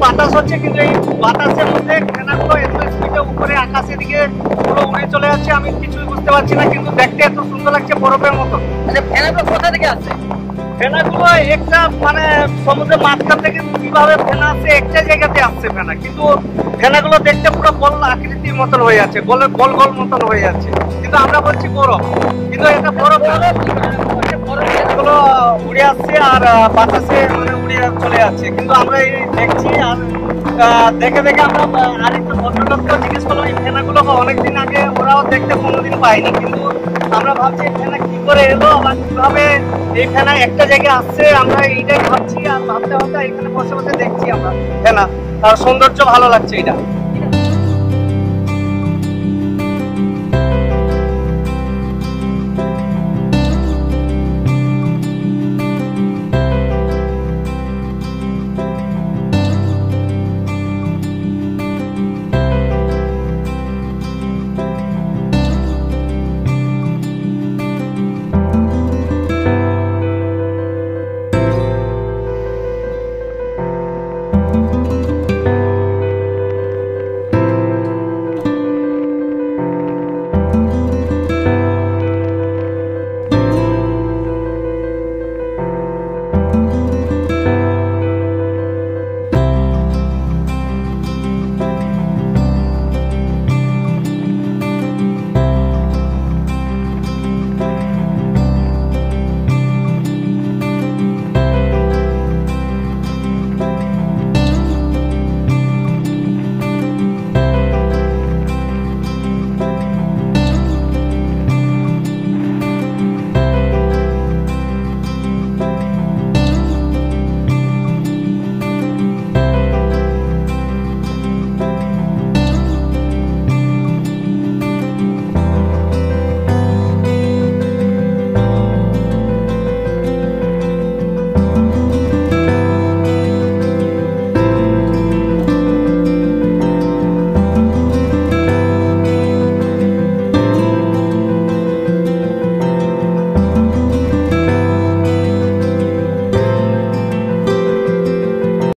বাতাস হচ্ছে, কিন্তু এই বাতাসের মধ্যে ফেনাগুলো এত স্পিডে উপরে আকাশের দিকে পুরো উড়ে চলে যাচ্ছে, আমি কিছুই বুঝতে পারছি না, কিন্তু দেখতে এত সুন্দর লাগছে বরফের মতো। আচ্ছা ফেনাগুলো কোথা থেকে আসছে? ফেনাগুলো একটা মানে সমুদ্রের মাঝখান থেকে কিভাবে ফেনা আসছে, একটা জায়গাতে আসছে ফেনা, কিন্তু ফেনাগুলো দেখতে পুরো গোল আকৃতির মতন হয়ে যাচ্ছে, গোল গোল গোল মতন হয়ে যাচ্ছে, কিন্তু আমরা বলছি বরফ, কিন্তু এটা বরফ না। ফেনাগুলো উড়ে আসছে আর বাতাসে মানে উড়ে চলে যাচ্ছে, কিন্তু আমরা এই দেখছি আর দেখে দেখে আমরা আরেকটা ভদ্রলোককে জিজ্ঞেস করলাম এই ফেনাগুলো অনেকদিন আগে ওরাও দেখতে কোনোদিন পায়নি, কিন্তু আমরা ভাবছি এই ফেনা কি করে এলো আবার কিভাবে এই ফেনা একটা জায়গায় আসছে, আমরা এইটাই ভাবছি আর ভাবতে ভাবতে এখানে বসে বসে দেখছি আমরা ফেনা, আর সৌন্দর্য ভালো লাগছে এটা।